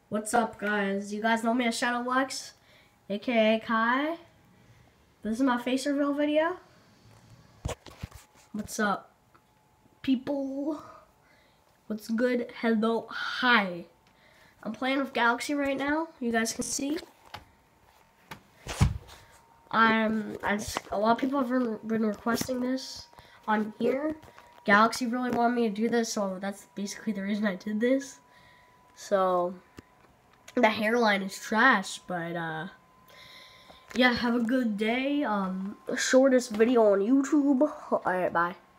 What's up, guys? You guys know me as Shadowlex, aka Kai. This is my face reveal video. What's up, people? What's good? Hello, hi. I'm playing with Galaxy right now. You guys can see. A lot of people have been requesting this on here. Galaxy really wanted me to do this, so that's basically the reason I did this. So the hairline is trash, but yeah, have a good day. Shortest video on YouTube. Alright, bye.